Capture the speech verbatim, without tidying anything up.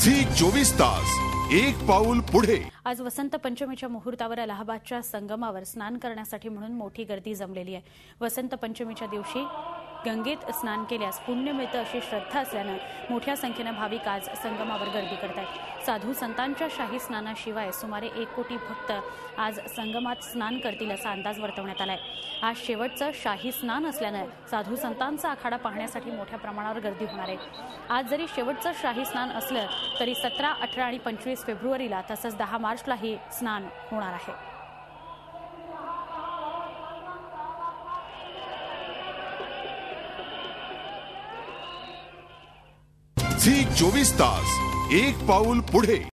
Zee चोवीस तास एक पाऊल पुढे। आज वसंत पंचमीच्या मुहूर्तावर अलाहाबादच्या संगमावर स्नान करण्यासाठी म्हणून मोठी गर्दी जमलेली आहे। वसंत पंचमीच्या दिवशी गंगेत स्नान केल्यास पुण्य मिळतं अशी श्रद्धा असल्याने मोठ्या संख्येने भाविक आज संगमावर गर्दी करतात। साधू संतांच्या शाही स्नानाशिवाय सुमारे एक कोटी भक्त आज संगमात स्नान करतील असा अंदाज वर्तवण्यात आलाय। आज शेवटचं शाही स्नान असल्याने साधू संतांचा आखाडा पाहण्यासाठी मोठ्या प्रमाणावर गर्दी होणार आहे। आज जरी शेवटचं शाही स्नान असलं तरी सतरा अठरा आणि पंचवीस फेब्रुवारीला तसंच दहा मार्चला हे स्नान होणार आहे। झी चोवीस तास एक पाऊल पुढे।